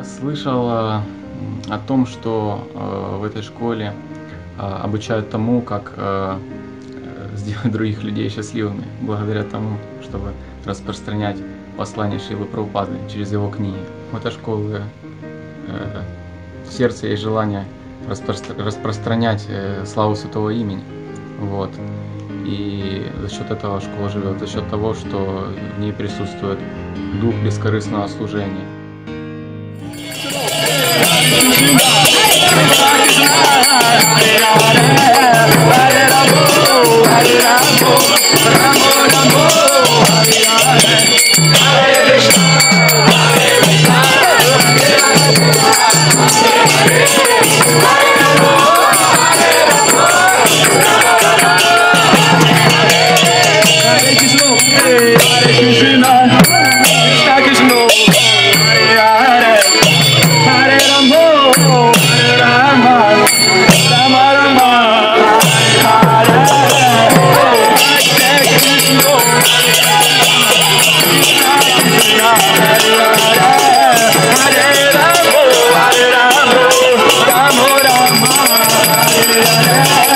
Слышал о том, что в этой школе обучают тому, как сделать других людей счастливыми, благодаря тому, чтобы распространять послание Шрилы Прабхупады через его книги. У этой школы в сердце есть желание распространять славу святого имени. Вот. И за счет этого школа живет, за счет того, что в ней присутствует дух бескорыстного служения. Hare